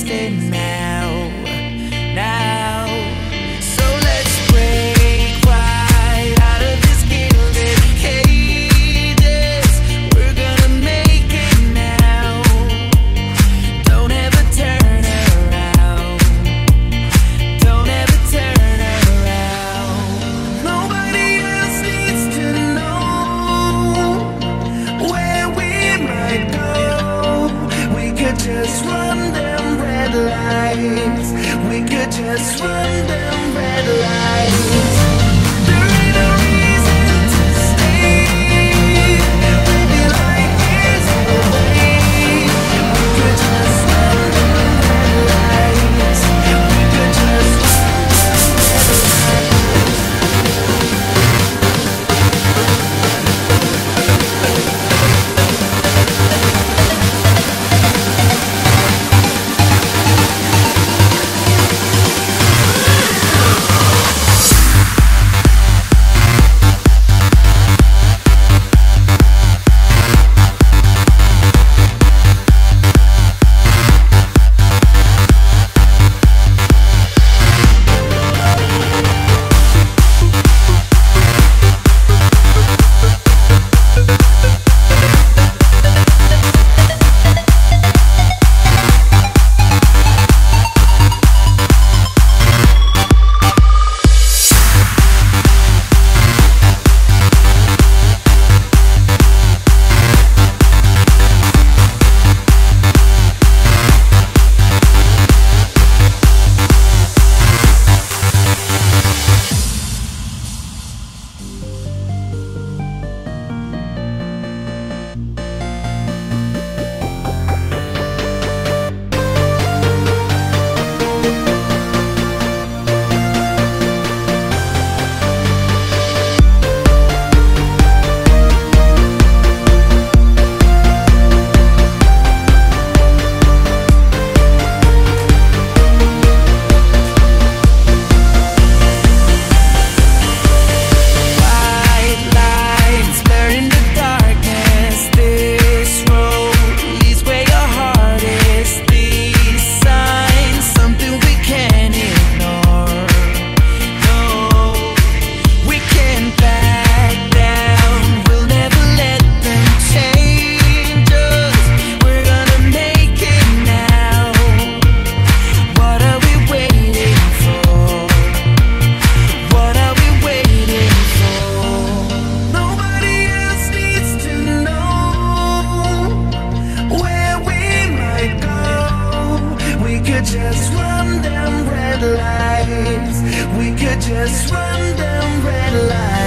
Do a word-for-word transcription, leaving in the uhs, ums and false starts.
wasted now, now. So let's break right out of this gilded cages. We're gonna make it now. Don't ever turn around. Don't ever turn around. Nobody else needs to know where we might go. We could just run them red lights. We could just run them red lights. There ain't no reason to stay. Baby, light is the way. We could just run them red lights. We could just run them red lights. Just run them red lights. We could just run them red lights.